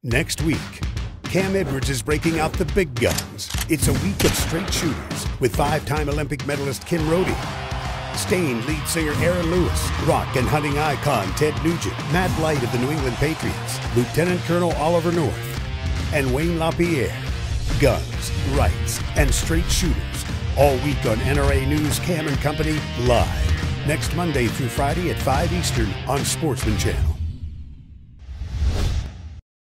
Next week, Cam Edwards is breaking out the big guns. It's a week of straight shooters with five-time Olympic medalist Kim Rhode, Staind lead singer Aaron Lewis, rock and hunting icon Ted Nugent, Matt Blight of the New England Patriots, Lieutenant Colonel Oliver North, and Wayne LaPierre. Guns, rights, and straight shooters. All week on NRA News Cam & Company Live. Next Monday through Friday at 5 Eastern on Sportsman Channel.